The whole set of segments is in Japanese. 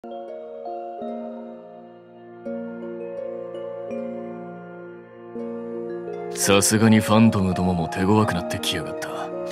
さすがにファントムどもも手強くなってきやがった。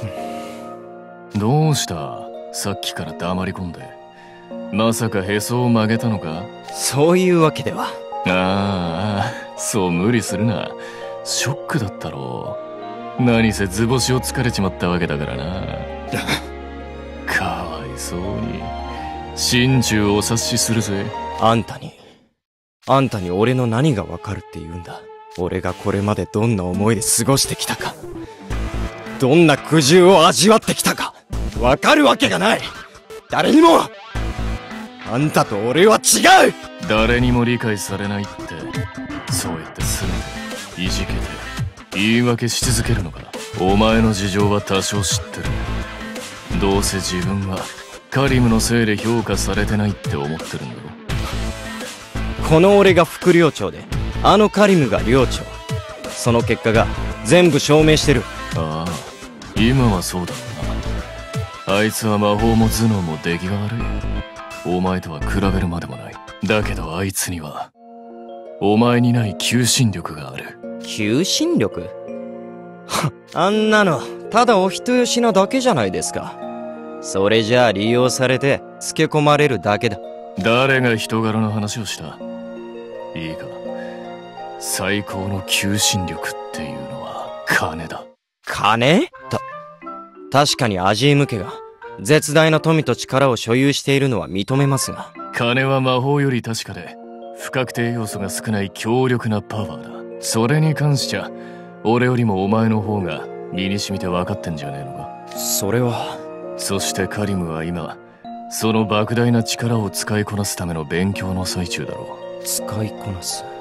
どうした？さっきから黙り込んで。まさかへそを曲げたのか？ そういうわけでは。 ああ、そう無理するな。ショックだったろう。何せ図星を疲れちまったわけだからな。かわいそうに。心中お察しするぜ。 あんたに俺の何がわかるって言うんだ。俺がこれまでどんな思いで過ごしてきたか、どんな苦渋を味わってきたか、わかるわけがない。誰にも。あんたと俺は違う。 誰にも理解されないって、そうやってすぐていじけて言い訳し続けるのか。お前の事情は多少知ってる。どうせ自分はカリムのせいで評価されてないって思ってるんだろ。 この俺が副寮長で、あのカリムが寮長。その結果が全部証明してる。 ああ、今はそうだろうな。あいつは魔法も頭脳も出来が悪い。お前とは比べるまでもない。だけどあいつにはお前にない求心力がある。 求心力？あんなのただお人よしなだけじゃないですか。それじゃあ利用されてつけ込まれるだけだ。 誰が人柄の話をした？いいか、最高の求心力っていうのは金だ。 金？確かにアジーム家が絶大な富と力を所有しているのは認めますが、 金は魔法より確かで不確定要素が少ない強力なパワーだ。それに関しちゃ俺よりもお前の方が身に染みて分かってんじゃねえのか。 それは。 そしてカリムは今その莫大な力を使いこなすための勉強の最中だろう。 使いこなす。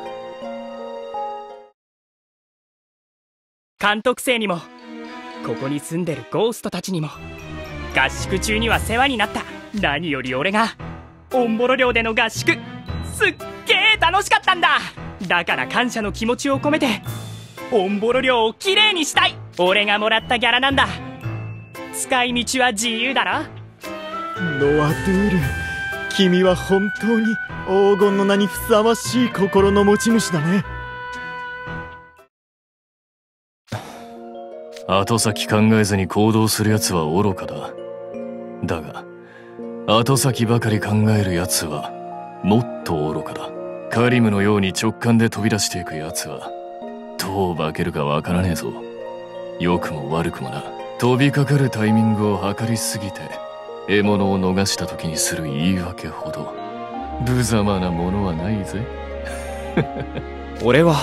監督生にもここに住んでるゴーストたちにも合宿中には世話になった。何より俺がオンボロ寮での合宿すっげー楽しかったんだ。だから感謝の気持ちを込めてオンボロ寮をきれいにしたい。俺がもらったギャラなんだ。使い道は自由だろ。 ノア・ドゥール、君は本当に黄金の名にふさわしい心の持ち主だね。 後先考えずに行動する奴は愚かだ。だが後先ばかり考える奴はもっと愚かだ。カリムのように直感で飛び出していく奴はどう化けるかわからねえぞ。良くも悪くもな。飛びかかるタイミングを計りすぎて獲物を逃した時にする言い訳ほど無様なものはないぜ。 俺は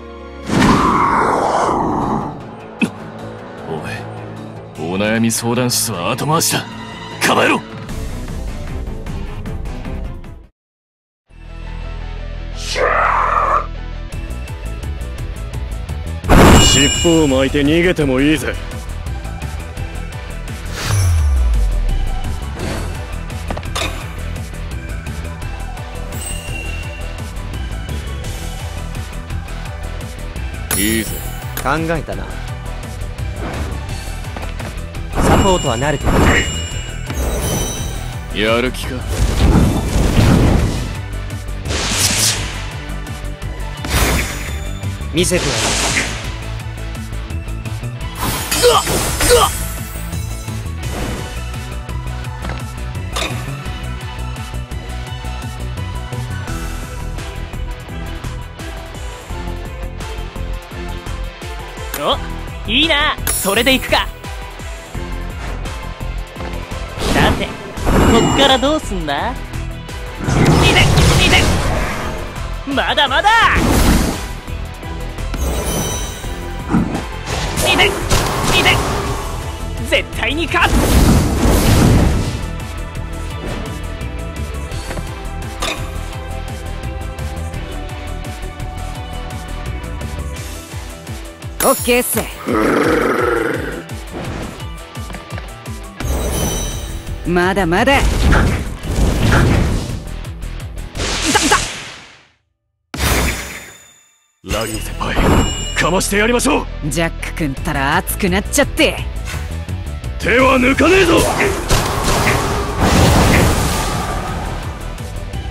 おい、お悩み相談室は後回しだ。構えろ。 尻尾を巻いて逃げてもいいぜ。 いいぜ。 考えたな。サポートは慣れてる。 やる気か。 見せてやる。 お、いいな。それで行くか。さて、こっからどうすんだ？まだまだ。絶対に勝つ。 オッケーっす。まだまだ。 ラギー先輩、かましてやりましょう。 ジャック君ったら熱くなっちゃって。 手は抜かねえぞ。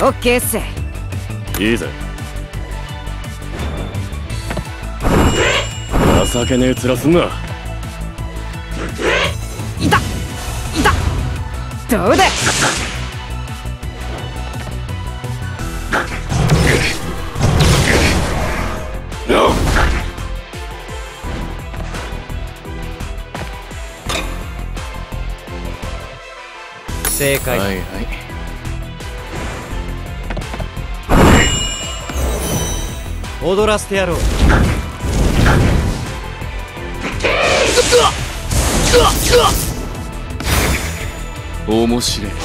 オッケーっす。 いいぜ。情けねえ面すんな。 いたどうだ。 正解。 はいはい。 踊らせてやろう。 面白い。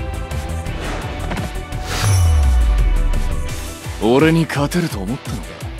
俺に勝てると思ったのか。